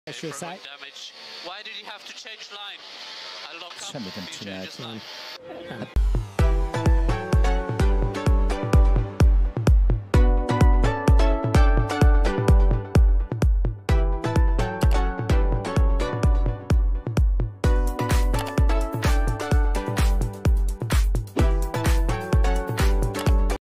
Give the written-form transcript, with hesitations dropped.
Első száj. Why did he have to change line? Semmit nem csinált.